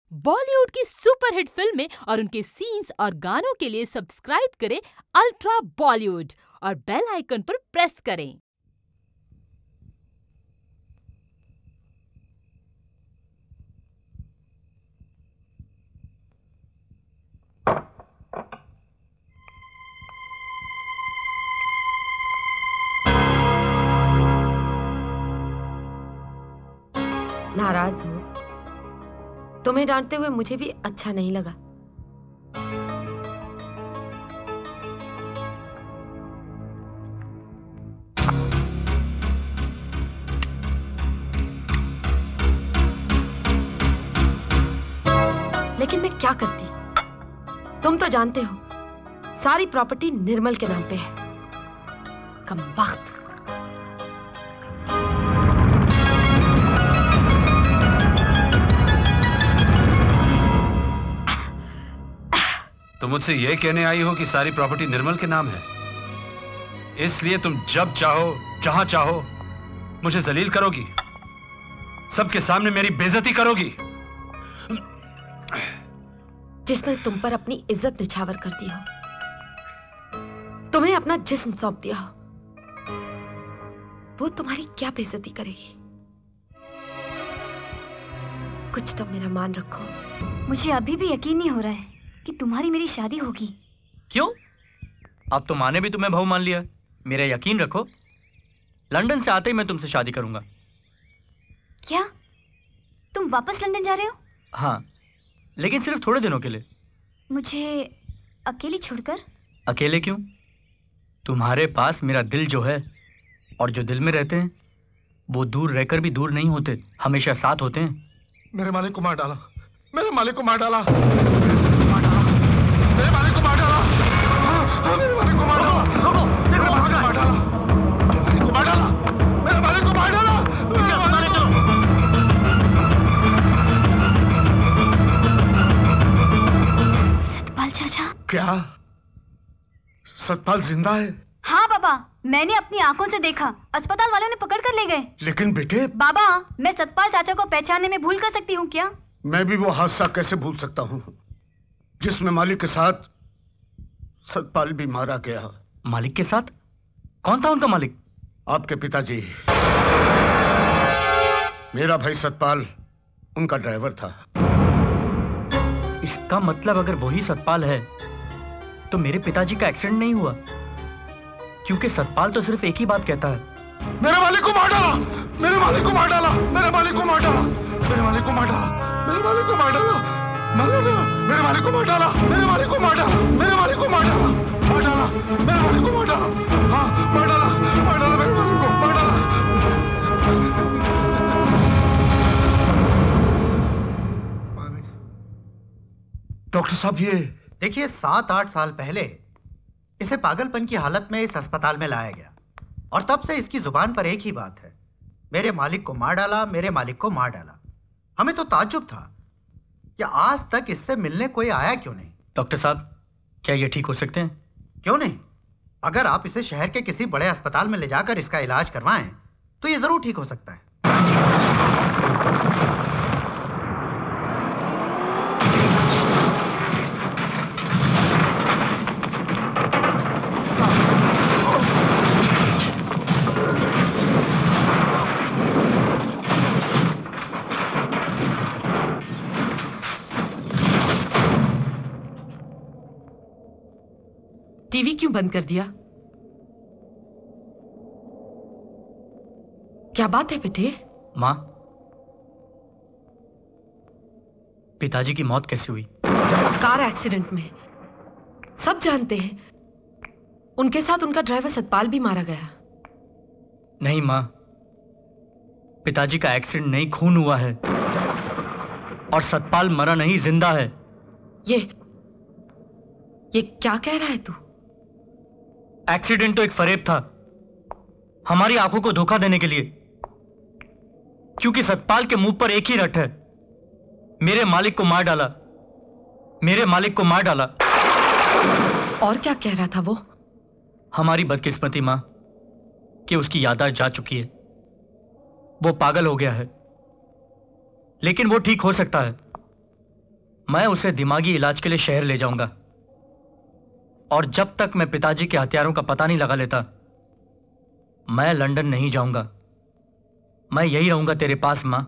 बॉलीवुड की सुपरहिट फिल्में और उनके सीन्स और गानों के लिए सब्सक्राइब करें अल्ट्रा बॉलीवुड और बेल आइकन पर प्रेस करें। नाराज हो? तुम्हें डांटते हुए मुझे भी अच्छा नहीं लगा। लेकिन मैं क्या करती? तुम तो जानते हो सारी प्रॉपर्टी निर्मल के नाम पे है। कमबख्त। तुम मुझसे यह कहने आई हो कि सारी प्रॉपर्टी निर्मल के नाम है, इसलिए तुम जब चाहो जहां चाहो मुझे जलील करोगी, सबके सामने मेरी बेइज्जती करोगी। जिसने तुम पर अपनी इज्जत निछावर कर दी हो, तुम्हें अपना जिस्म सौंप दिया हो, वो तुम्हारी क्या बेइज्जती करेगी? कुछ तो मेरा मान रखो। मुझे अभी भी यकीन नहीं हो रहा है कि तुम्हारी मेरी शादी होगी। क्यों? अब तो माँ ने भी तुम्हें बहू मान लिया। मेरा यकीन रखो, लंदन से आते ही मैं तुमसे शादी करूंगा। क्या तुम वापस लंदन जा रहे हो? हाँ, लेकिन सिर्फ थोड़े दिनों के लिए। मुझे अकेली छोड़कर? अकेले क्यों? तुम्हारे पास मेरा दिल जो है, और जो दिल में रहते हैं वो दूर रहकर भी दूर नहीं होते, हमेशा साथ होते हैं। मेरे मालिक को मार डाला, मेरे मालिक को मार डाला, मेरे मालिक को मार डाला, मेरे मालिक को मार डाला, मेरे मालिक को मार डाला, मेरे मालिक को मार डाला, मेरे मालिक को मार डाला, मेरे मालिक को। सतपाल चाचा। क्या सतपाल जिंदा है? हाँ बाबा, मैंने अपनी आंखों से देखा। अस्पताल वालों ने पकड़ कर ले गए। लेकिन बेटे। बाबा, मैं सतपाल चाचा को पहचानने में भूल कर सकती हूँ क्या? मैं भी वो हादसा कैसे भूल सकता हूँ जिसमें मालिक के साथ सतपाल भी मारा गया। मालिक के साथ? कौन था उनका मालिक? आपके पिताजी। मेरा भाई सतपाल उनका ड्राइवर था। इसका मतलब अगर वही सतपाल है तो मेरे पिताजी का एक्सीडेंट नहीं हुआ, क्योंकि सतपाल तो सिर्फ एक ही बात कहता है, मेरे मालिक को मार डाला, मेरे मालिक को मार डाला, मेरे मालिक को मार डाला, मेरे मालिक को मार डाला, मेरे मालिक को मार डाला, मेरे मालिक को मार डाला, मेरे मालिक को मार डाला, मेरे मालिक को मार डाला, मार डाला, मेरे मालिक को मार डाला, हाँ मार डाला, मार डाला, मेरे मालिक को मार डाला। डॉक्टर साहब, ये देखिए, 7-8 साल पहले इसे पागलपन की हालत में इस अस्पताल में लाया गया, और तब से इसकी जुबान पर एक ही बात है, मेरे मालिक को मार डाला, मेरे मालिक को मार डाला। हमें तो ताज्जुब था कि आज तक इससे मिलने कोई आया क्यों नहीं। डॉक्टर साहब, क्या ये ठीक हो सकते हैं? क्यों नहीं? अगर आप इसे शहर के किसी बड़े अस्पताल में ले जाकर इसका इलाज करवाएं तो ये जरूर ठीक हो सकता है। टीवी क्यों बंद कर दिया? क्या बात है बेटे? माँ, पिताजी की मौत कैसे हुई? कार एक्सीडेंट में। सब जानते हैं। उनके साथ उनका ड्राइवर सतपाल भी मारा गया। नहीं माँ, पिताजी का एक्सीडेंट नहीं, खून हुआ है, और सतपाल मरा नहीं, जिंदा है। ये क्या कह रहा है तू? एक्सीडेंट तो एक फरेब था, हमारी आंखों को धोखा देने के लिए, क्योंकि सतपाल के मुंह पर एक ही रट है, मेरे मालिक को मार डाला, मेरे मालिक को मार डाला। और क्या कह रहा था वो? हमारी बदकिस्मती मां कि उसकी याददाश्त जा चुकी है, वो पागल हो गया है, लेकिन वो ठीक हो सकता है। मैं उसे दिमागी इलाज के लिए शहर ले जाऊंगा, और जब तक मैं पिताजी के हथियारों का पता नहीं लगा लेता, मैं लंदन नहीं जाऊंगा। मैं यही रहूंगा तेरे पास मां।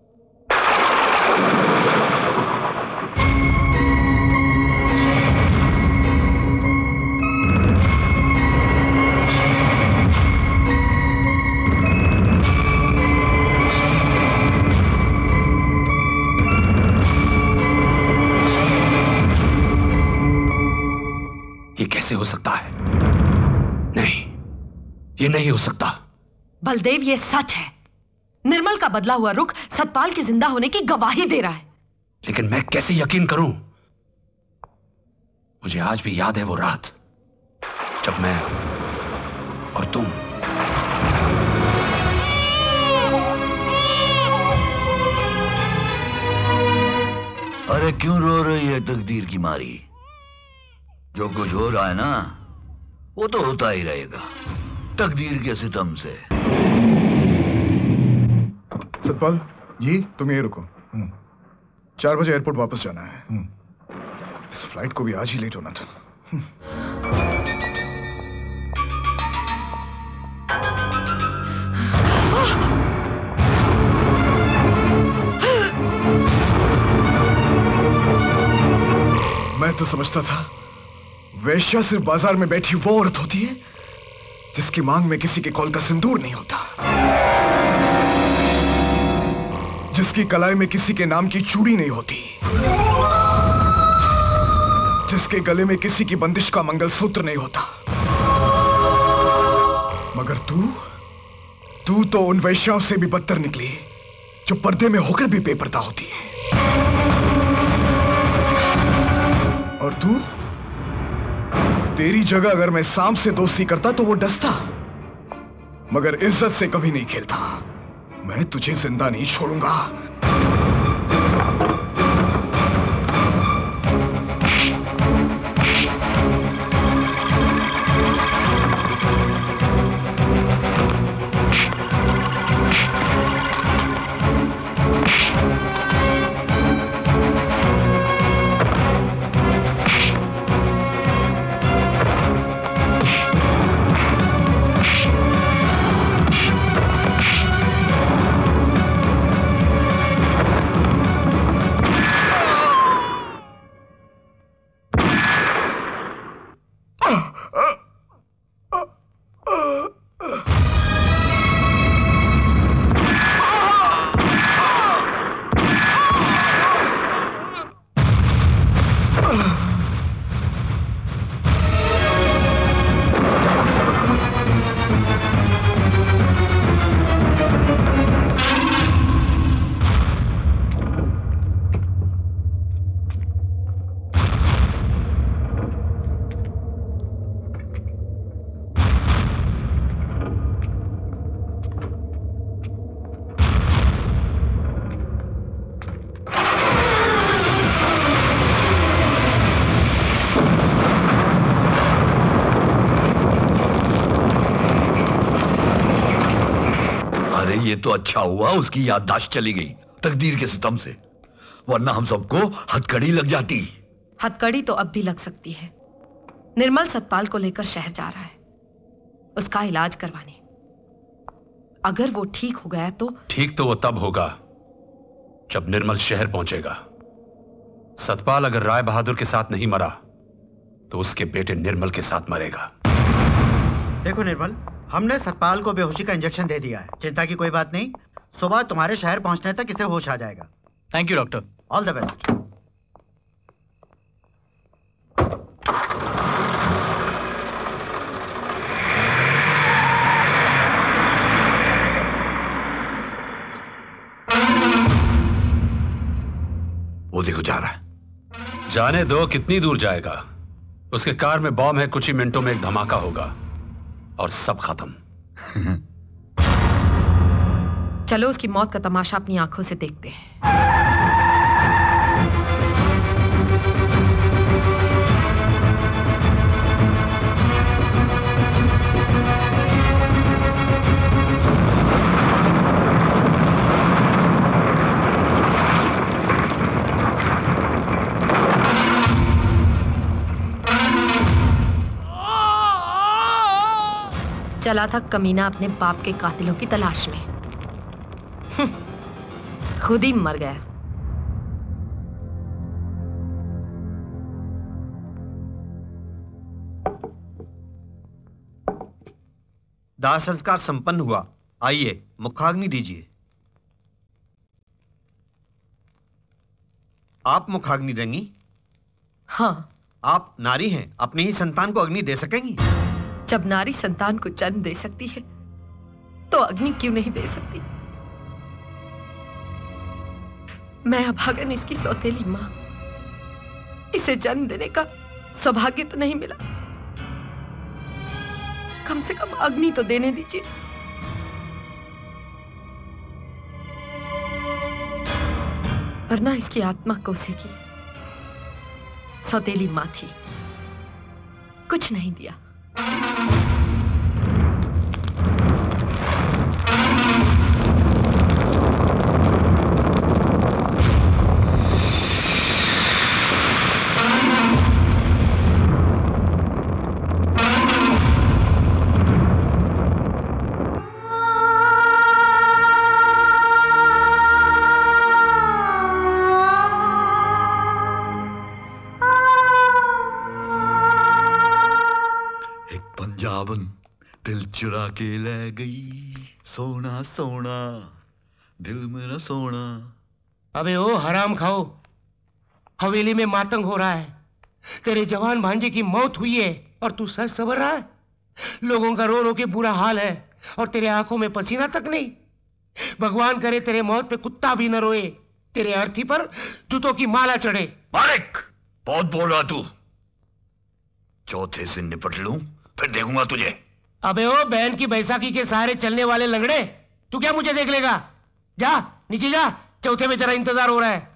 ये कैसे हो सकता है? नहीं, ये नहीं हो सकता। बलदेव, ये सच है। निर्मल का बदला हुआ रुख सतपाल के जिंदा होने की गवाही दे रहा है। लेकिन मैं कैसे यकीन करूं? मुझे आज भी याद है वो रात जब मैं और तुम अरे क्यों रो रही है तकदीर की मारी? जो कुछ हो रहा है ना, वो तो होता ही रहेगा तकदीर के सितम से। सतपाल जी, तुम यही रुको। 4 बजे एयरपोर्ट वापस जाना है। इस फ्लाइट को भी आज ही लेट होना था। मैं तो समझता था वेश्या सिर्फ बाजार में बैठी वो औरत होती है जिसकी मांग में किसी के कौल का सिंदूर नहीं होता, जिसकी कलाई में किसी के नाम की चूड़ी नहीं होती, जिसके गले में किसी की बंदिश का मंगलसूत्र नहीं होता। मगर तू तो उन वैश्याओं से भी बदतर निकली जो पर्दे में होकर भी बेपर्दा होती है। और तेरी जगह अगर मैं सांप से दोस्ती करता तो वो डसता, मगर इज्जत से कभी नहीं खेलता। मैं तुझे जिंदा नहीं छोड़ूंगा। ये तो अच्छा हुआ उसकी याददाश्त चली गई तकदीर के सितम से, वरना हम सबको हथकड़ी लग जाती। हथकड़ी तो अब भी लग सकती है। निर्मल सतपाल को लेकर शहर जा रहा है उसका इलाज करवाने। अगर वो ठीक हो गया तो ठीक तो वो तब होगा जब निर्मल शहर पहुंचेगा। सतपाल अगर राय बहादुर के साथ नहीं मरा तो उसके बेटे निर्मल के साथ मरेगा। देखो निर्मल, हमने सतपाल को बेहोशी का इंजेक्शन दे दिया है। चिंता की कोई बात नहीं, सुबह तुम्हारे शहर पहुंचने तक इसे होश आ जाएगा। Thank you doctor. All the best. वो देखो जा रहा है। जाने दो, कितनी दूर जाएगा? उसके कार में बॉम्ब है, कुछ ही मिनटों में एक धमाका होगा और सब खत्म। चलो उसकी मौत का तमाशा अपनी आंखों से देखते हैं। चला था कमीना अपने बाप के कातिलों की तलाश में। खुद ही मर गया। दाह संस्कार संपन्न हुआ। आइए मुखाग्नि दीजिए। आप मुखाग्नि देंगी? हाँ। आप नारी हैं, अपने ही संतान को अग्नि दे सकेंगी? जब नारी संतान को जन्म दे सकती है तो अग्नि क्यों नहीं दे सकती? मैं अभागन इसकी सौतेली मां, इसे जन्म देने का सौभाग्य तो नहीं मिला। कम से कम अग्नि तो देने दीजिए। वरना इसकी आत्मा कोसेगी। सौतेली मां थी, कुछ नहीं दिया। दिल चुरा के ले गई, सोना सोना दिल मेरा सोना। अबे ओ हराम खाओ, हवेली में मातंग हो रहा है। तेरे जवान भांजे की मौत हुई है और तू सच सबर रहा है। लोगों का रो रो के बुरा हाल है और तेरे आंखों में पसीना तक नहीं। भगवान करे तेरे मौत पे कुत्ता भी न रोए, तेरे अर्थी पर जूतों की माला चढ़े। मालिक, बहुत बोल रहा तू। चौथे से निपट लूं फिर देखूंगा तुझे। अबे ओ बहन की बैसाखी के सहारे चलने वाले लंगड़े, तू क्या मुझे देख लेगा? जा नीचे जा, चौथे में तेरा इंतजार हो रहा है।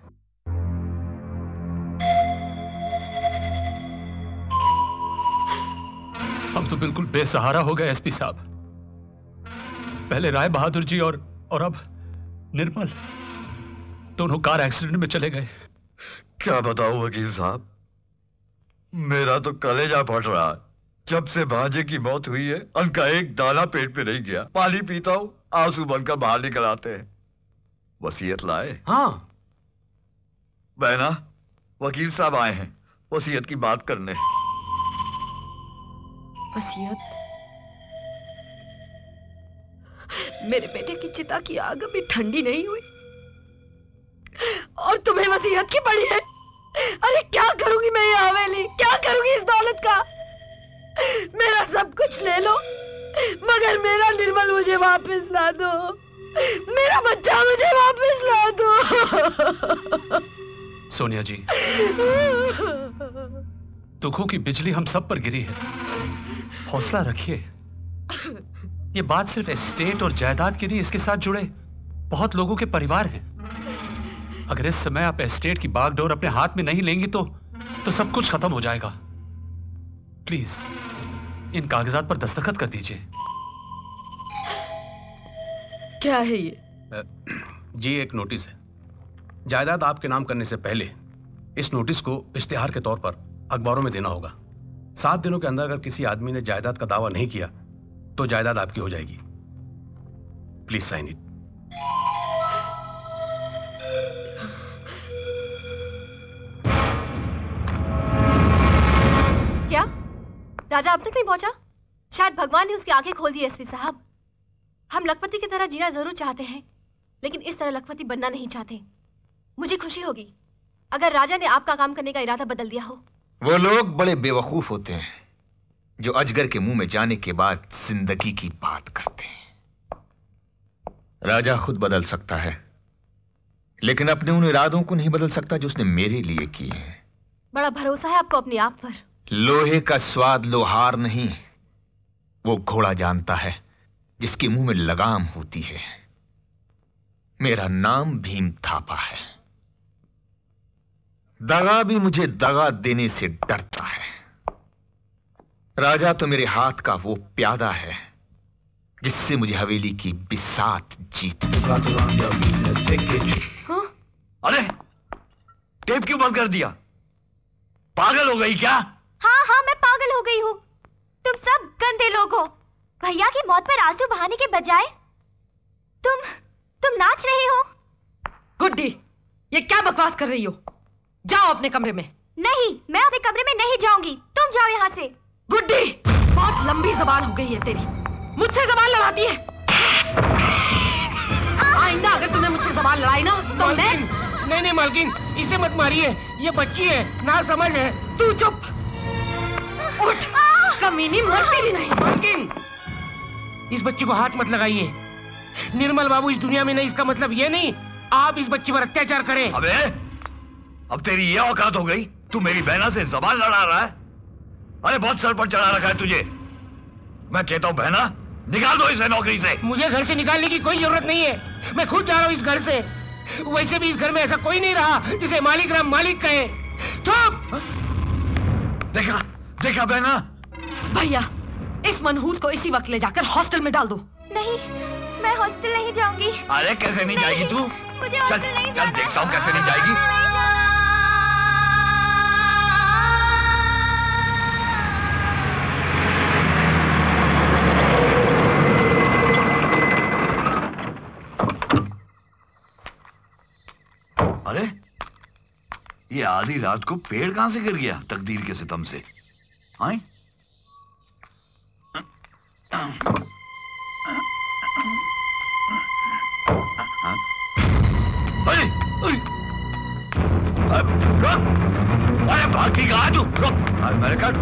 हम तो बिल्कुल बेसहारा हो गए एसपी साहब। पहले राय बहादुर जी और अब निर्मल, दोनों कार एक्सीडेंट में चले गए। क्या बताऊं वकील साहब, मेरा तो कलेजा फट रहा है। जब से भांजे की मौत हुई है उनका एक दाना पेट पे नहीं गया। पानी पीता हूं, आंसू बनकर बाहर निकल आते हैं। वसीयत लाए? हाँ बहना, वकील साहब आए हैं वसीयत की बात करने। वसीयत? मेरे बेटे की चिता की आग अभी ठंडी नहीं हुई और तुम्हें वसीयत की पड़ी है। अरे क्या करूंगी मैं ये हवेली, क्या करूंगी इस दौलत का? मेरा सब कुछ ले लो मगर मेरा निर्मल मुझे वापस ला दो, मेरा बच्चा मुझे वापस ला दो। सोनिया जी, दुखों की बिजली हम सब पर गिरी है, हौसला रखिए। ये बात सिर्फ एस्टेट और जायदाद के नहीं, इसके साथ जुड़े बहुत लोगों के परिवार हैं। अगर इस समय आप एस्टेट की बागडोर अपने हाथ में नहीं लेंगी तो सब कुछ खत्म हो जाएगा। प्लीज इन कागजात पर दस्तखत कर दीजिए। क्या है ये? जी एक नोटिस है। जायदाद आपके नाम करने से पहले इस नोटिस को इश्तिहार के तौर पर अखबारों में देना होगा। 7 दिनों के अंदर अगर किसी आदमी ने जायदाद का दावा नहीं किया तो जायदाद आपकी हो जाएगी। Please sign it. क्या राजा अब तक नहीं पहुंचा? शायद भगवान ने उसकी आंखें खोल दी। एसपी साहब, हम लखपति की तरह जीना जरूर चाहते हैं लेकिन इस तरह लखपति बनना नहीं चाहते। मुझे खुशी होगी अगर राजा ने आपका काम करने का इरादा बदल दिया हो। वो लोग बड़े बेवकूफ होते हैं जो अजगर के मुंह में जाने के बाद जिंदगी की बात करते हैं। राजा खुद बदल सकता है लेकिन अपने उन इरादों को नहीं बदल सकता जो उसने मेरे लिए किए हैं। बड़ा भरोसा है आपको अपने आप पर। लोहे का स्वाद लोहार नहीं, वो घोड़ा जानता है जिसके मुंह में लगाम होती है। मेरा नाम भीम थापा है। दगा भी मुझे दगा देने से डरता है। राजा तो मेरे हाथ का वो प्यादा है जिससे मुझे हवेली की बिसात जीत। हाँ? अरे टेप क्यों बंद कर दिया? पागल हो गई क्या? हाँ हाँ मैं पागल हो गई हूँ। तुम सब गंदे लोग हो। भैया की मौत पर आंसू बहाने के बजाय तुम नाच रही हो। गुड्डी, ये क्या बकवास कर रही हो? जाओ अपने कमरे में। नहीं, मैं अपने कमरे में नहीं जाऊंगी, तुम जाओ यहाँ से। गुड्डी, बहुत लंबी जबान हो गई है तेरी, मुझसे जबान लड़ाती है। आइंदा अगर तूने मुझसे जबान लड़ाई ना तो मैं... नहीं मालकिन, इसे मत मारिए, ये बच्ची है, ना समझ है। तू चुप, उठ, कमीनी मरती भी नहीं। मालकिन, इस बच्ची को हाथ मत लगाइए। निर्मल बाबू इस दुनिया में नहीं, इसका मतलब ये नहीं आप इस बच्ची पर अत्याचार करें। अबे, अब तेरी ये औकात हो गई, तू मेरी बहना से जबान लड़ा रहा है? अरे बहुत सर पर चढ़ा रखा है तुझे। मैं कहता हूँ बहना, निकाल दो इसे नौकरी से। मुझे घर से निकालने की कोई जरूरत नहीं है, मैं खुद जा रहा हूँ इस घर से। वैसे भी इस घर में ऐसा कोई नहीं रहा जिसे मालिक राम मालिक कहे। चुप! देखा बहना? भैया, इस मनहूस को इसी वक्त ले जाकर हॉस्टल में डाल दो। नहीं, मैं हॉस्टल नहीं जाऊंगी। अरे कैसे नहीं जाएगी तू? मुझे हॉस्टल नहीं जाना। चल देखता हूँ कैसे नहीं जाएगी। अरे ये आधी रात को पेड़ कहां से गिर गया तकदीर के सितम से? हाँ? अरे भागी कहाँ तू? मेरे काट।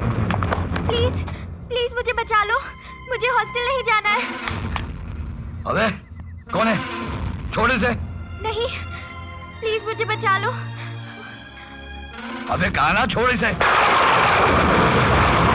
प्लीज मुझे बचा लो, मुझे हॉस्टल नहीं जाना है। अबे कौन है? छोड़ इसे। नहीं, प्लीज मुझे बचा लो। अबे कहा ना, छोड़ इसे।